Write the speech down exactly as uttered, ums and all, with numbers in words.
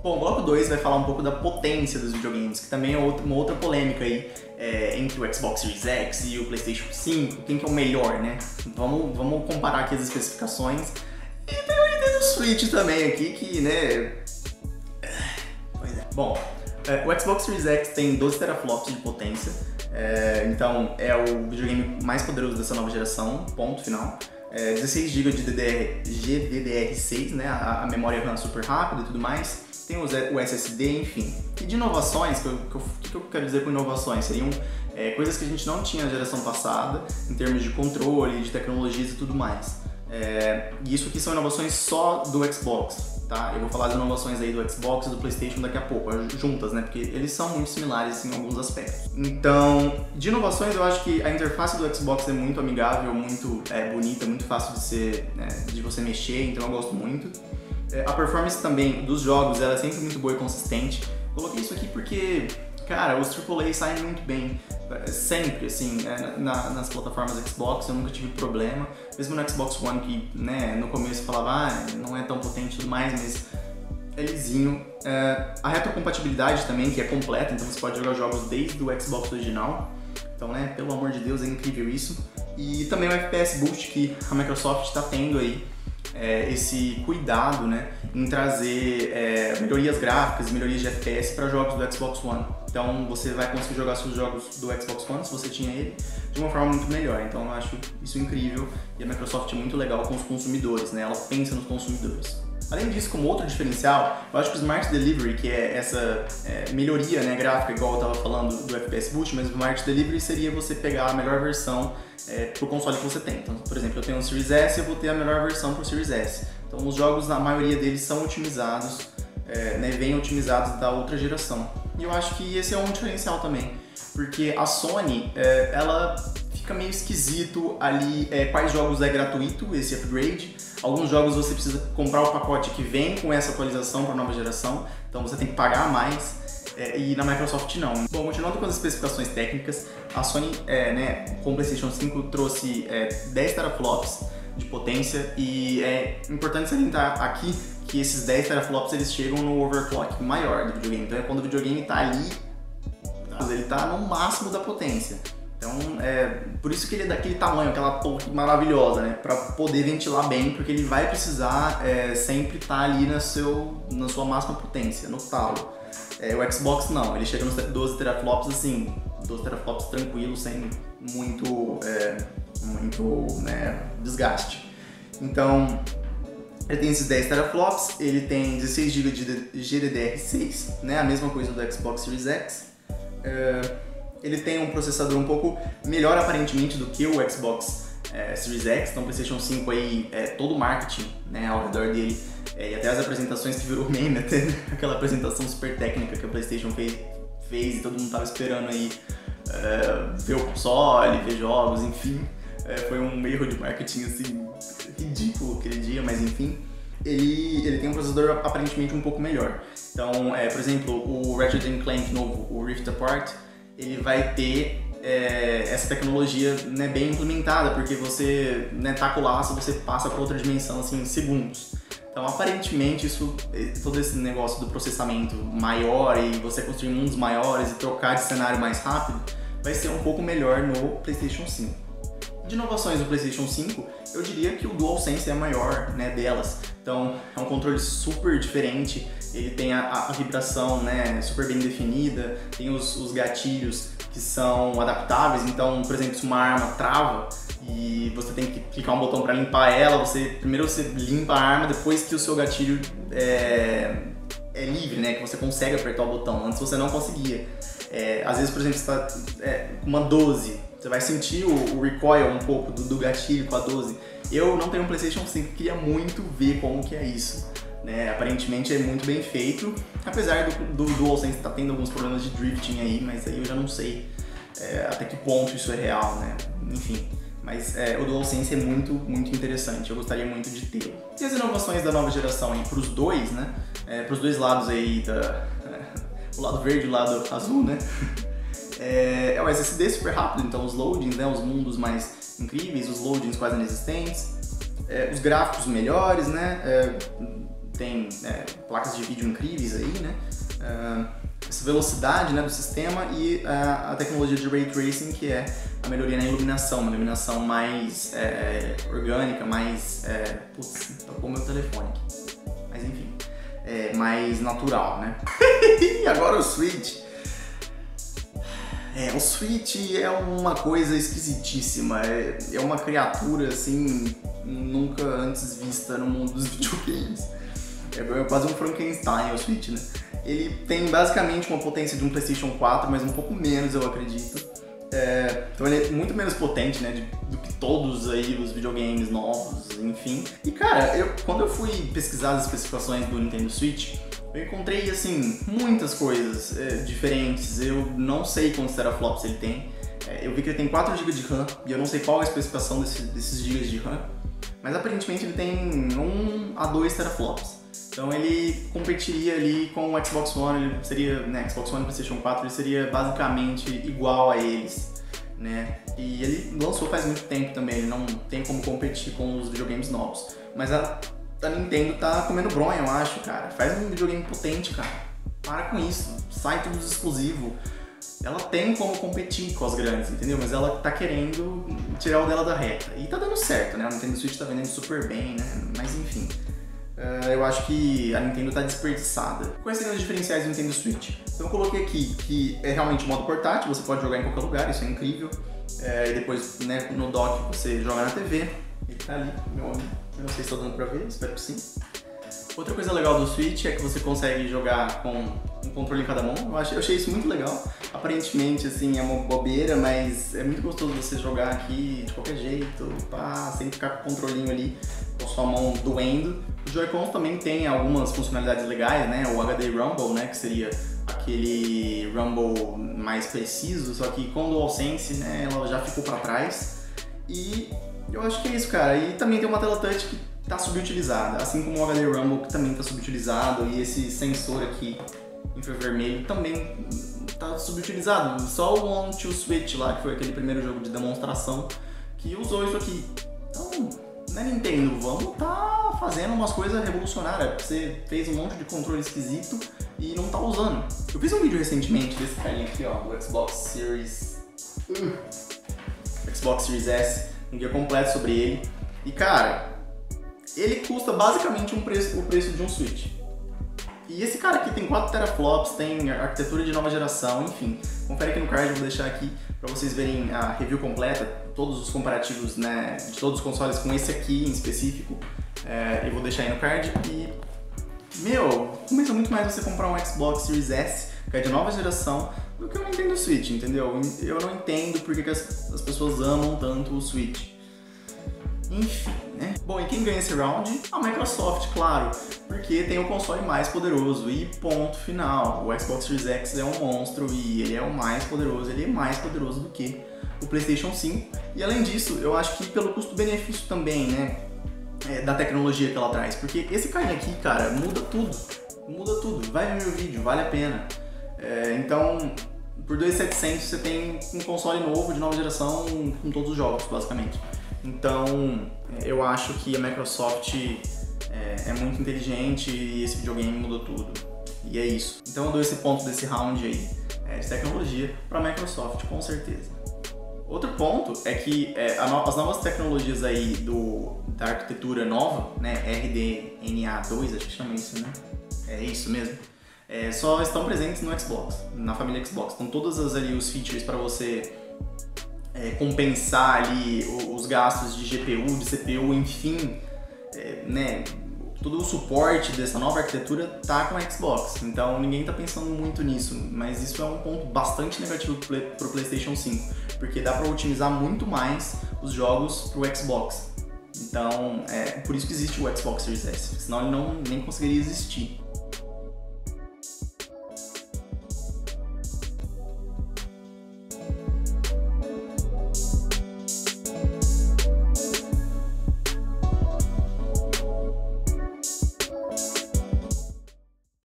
Bom, o bloco dois vai falar um pouco da potência dos videogames, que também é outra, uma outra polêmica aí é, entre o Xbox Series X e o PlayStation cinco, quem que é o melhor, né? Vamos, vamos comparar aqui as especificações. E tem o Nintendo Switch também aqui, que, né... Pois é. Bom, é, o Xbox Series X tem doze teraflops de potência, é, então é o videogame mais poderoso dessa nova geração, ponto final. É, dezesseis gigas de G D D R seis, né, a, a memória RAM super rápida e tudo mais. Tem o S S D, enfim. E de inovações, o que, que, que eu quero dizer com inovações? Seriam é, coisas que a gente não tinha na geração passada, em termos de controle, de tecnologias e tudo mais. É, e isso aqui são inovações só do Xbox, tá? Eu vou falar das inovações aí do Xbox e do PlayStation daqui a pouco, juntas, né? Porque eles são muito similares em alguns aspectos. Então, de inovações, eu acho que a interface do Xbox é muito amigável, muito é, bonita, muito fácil de, ser, né, de você mexer, então eu gosto muito. A performance também dos jogos ela é sempre muito boa e consistente. Coloquei isso aqui porque, cara, os triplo A saem muito bem, sempre, assim, na, nas plataformas Xbox eu nunca tive problema. Mesmo no Xbox One, que né, no começo falava, ah, não é tão potente e tudo mais, mas é lisinho. É, a retrocompatibilidade também, que é completa, então você pode jogar jogos desde o Xbox original. Então, né, pelo amor de Deus, é incrível isso. E também o F P S Boost que a Microsoft está tendo aí. É, esse cuidado, né, em trazer é, melhorias gráficas, melhorias de F P S para jogos do Xbox One. Então você vai conseguir jogar seus jogos do Xbox One, se você tinha ele, de uma forma muito melhor. Então eu acho isso incrível e a Microsoft é muito legal com os consumidores, né? Ela pensa nos consumidores. Além disso, como outro diferencial, eu acho que o Smart Delivery, que é essa é, melhoria, né, gráfica, igual eu estava falando do F P S Boost, mas o Smart Delivery seria você pegar a melhor versão é, para o console que você tem. Então, por exemplo, eu tenho um Series S, eu vou ter a melhor versão para o Series S. Então, os jogos, a maioria deles são otimizados, é, né, vêm otimizados da outra geração. E eu acho que esse é um diferencial também, porque a Sony, é, ela fica meio esquisito ali é, quais jogos é gratuito, esse upgrade. Alguns jogos você precisa comprar o pacote que vem com essa atualização para a nova geração, então você tem que pagar mais, é, e na Microsoft não. Bom, continuando com as especificações técnicas, a Sony, é, né, com o PlayStation cinco trouxe é, dez teraflops de potência e é importante salientar aqui que esses dez teraflops eles chegam no overclock maior do videogame, então é quando o videogame está ali, ele está no máximo da potência. Então, é por isso que ele é daquele tamanho, aquela torre maravilhosa, né? Para poder ventilar bem, porque ele vai precisar é, sempre estar tá ali na, seu, na sua máxima potência, no talo. É, o Xbox não, ele chega nos doze teraflops assim, doze teraflops tranquilo, sem muito, é, muito né, desgaste. Então, ele tem esses dez teraflops, ele tem dezesseis gigas de G D D R seis, né? A mesma coisa do Xbox Series X. É, ele tem um processador um pouco melhor aparentemente do que o Xbox é, Series X, então o PlayStation cinco aí, é, todo o marketing, né, ao redor dele, é, e até as apresentações que virou meme, até aquela apresentação super técnica que a PlayStation fez, fez e todo mundo tava esperando aí é, ver o console, ver jogos, enfim, é, foi um erro de marketing assim, ridículo aquele dia, mas enfim. Ele, ele tem um processador aparentemente um pouco melhor. Então, é, por exemplo, o Ratchet and Clank novo, o Rift Apart, ele vai ter é, essa tecnologia né, bem implementada, porque você né, tá com o laço, você passa para outra dimensão assim, em segundos. Então, aparentemente, isso, todo esse negócio do processamento maior e você construir mundos maiores e trocar de cenário mais rápido, vai ser um pouco melhor no PlayStation cinco. De inovações do PlayStation cinco, eu diria que o DualSense é a maior né, delas. Então, é um controle super diferente, ele tem a, a vibração né, super bem definida, tem os, os gatilhos que são adaptáveis, então, por exemplo, se uma arma trava e você tem que clicar um botão para limpar ela, você, primeiro você limpa a arma, depois que o seu gatilho é, é livre, né, que você consegue apertar o botão, antes você não conseguia. É, às vezes, por exemplo, você está é, com uma doze, você vai sentir o, o recoil um pouco do, do gatilho com a doze. Eu não tenho um PlayStation cinco, queria muito ver como que é isso. Né? Aparentemente é muito bem feito, apesar do, do DualSense estar tá tendo alguns problemas de drifting aí, mas aí eu já não sei é, até que ponto isso é real, né? Enfim. Mas é, o DualSense é muito, muito interessante, eu gostaria muito de tê-lo. E as inovações da nova geração aí para os dois, né? É, para os dois lados aí, da, é, o lado verde e o lado azul, né? É, é o S S D super rápido, então os loadings, né, os mundos mais incríveis, os loadings quase inexistentes, é, os gráficos melhores, né? É, tem é, placas de vídeo incríveis aí, uh, essa velocidade, né, do sistema e uh, a tecnologia de Ray Tracing, que é a melhoria na iluminação, uma iluminação mais é, orgânica, mais... É, putz, tocou meu telefone aqui. Mas enfim, é, mais natural, né? E agora o Switch. É, o Switch é uma coisa esquisitíssima, é, é uma criatura assim, nunca antes vista no mundo dos videogames. É quase um Frankenstein o Switch, né? Ele tem basicamente uma potência de um PlayStation quatro, mas um pouco menos, eu acredito. É, então ele é muito menos potente, né, de, do que todos aí os videogames novos, enfim. E cara, eu, quando eu fui pesquisar as especificações do Nintendo Switch, eu encontrei, assim, muitas coisas é, diferentes. Eu não sei quantos teraflops ele tem. É, eu vi que ele tem quatro gigas de RAM e eu não sei qual é a especificação desse, desses gigas de RAM. Mas aparentemente ele tem um a dois teraflops. Então ele competiria ali com o Xbox One, ele seria, né, Xbox One e PlayStation quatro, ele seria basicamente igual a eles, né? E ele lançou faz muito tempo também, ele não tem como competir com os videogames novos. Mas a, a Nintendo tá comendo bronha, eu acho, cara. Faz um videogame potente, cara. Para com isso, sai tudo exclusivo. Ela tem como competir com as grandes, entendeu? Mas ela tá querendo tirar o dela da reta. E tá dando certo, né? O Nintendo Switch tá vendendo super bem, né? Mas enfim. Uh, eu acho que a Nintendo está desperdiçada. Quais seriam os diferenciais do Nintendo Switch? Então eu coloquei aqui que é realmente modo portátil, você pode jogar em qualquer lugar, isso é incrível. É, e depois, né, no dock você joga na T V, ele tá ali, meu amigo. Eu não sei se estou dando pra ver, espero que sim. Outra coisa legal do Switch é que você consegue jogar com um controle em cada mão. Eu achei, eu achei isso muito legal. Aparentemente, assim, é uma bobeira, mas é muito gostoso você jogar aqui de qualquer jeito, pá, sem ficar com o controlinho ali com a sua mão doendo. O Joy-Con também tem algumas funcionalidades legais, né? O H D Rumble, né? Que seria aquele Rumble mais preciso, só que com o DualSense, né? Ela já ficou pra trás. E eu acho que é isso, cara. E também tem uma tela touch que tá subutilizada, assim como o H D Rumble que também tá subutilizado, e esse sensor aqui infravermelho também tá subutilizado. Só o On to Switch lá, que foi aquele primeiro jogo de demonstração, que usou isso aqui. Então, né, Nintendo, vamos tá fazendo umas coisas revolucionárias. Você fez um monte de controle esquisito e não tá usando. Eu fiz um vídeo recentemente desse carinha aqui, ó, do Xbox Series... Uh, Xbox Series S, um guia completo sobre ele. E cara, ele custa basicamente um preço, o preço de um Switch. E esse cara aqui tem quatro teraflops, tem arquitetura de nova geração, enfim. Confere aqui no card, eu vou deixar aqui para vocês verem a review completa, todos os comparativos, né, de todos os consoles com esse aqui em específico. É, eu vou deixar aí no card e... Meu, compensa muito mais você comprar um Xbox Series S, que é de nova geração, do que um Nintendo Switch, entendeu? Eu não entendo porque que as, as pessoas amam tanto o Switch. Enfim, né? Bom, e quem ganha esse round? A Microsoft, claro, porque tem o console mais poderoso e ponto final. O Xbox Series X é um monstro e ele é o mais poderoso, ele é mais poderoso do que o PlayStation cinco. E além disso, eu acho que pelo custo-benefício também, né, é, da tecnologia que ela traz, porque esse carinha aqui, cara, muda tudo, muda tudo. Vai ver meu vídeo, vale a pena. É, então, por dois mil e setecentos você tem um console novo de nova geração com todos os jogos, basicamente. Então, eu acho que a Microsoft é, é muito inteligente e esse videogame mudou tudo. E é isso. Então eu dou esse ponto desse round aí é, de tecnologia para a Microsoft, com certeza. Outro ponto é que é, a no, as novas tecnologias aí do, da arquitetura nova, né, R D N A dois, acho que chama isso, né? É isso mesmo. É, só estão presentes no Xbox, na família Xbox. Então todas as, ali os features para você É, compensar ali os gastos de G P U, de C P U, enfim, é, né, todo o suporte dessa nova arquitetura tá com o Xbox, então ninguém tá pensando muito nisso, mas isso é um ponto bastante negativo pro PlayStation cinco, porque dá para otimizar muito mais os jogos pro Xbox, então é por isso que existe o Xbox Series S, senão ele não, nem conseguiria existir.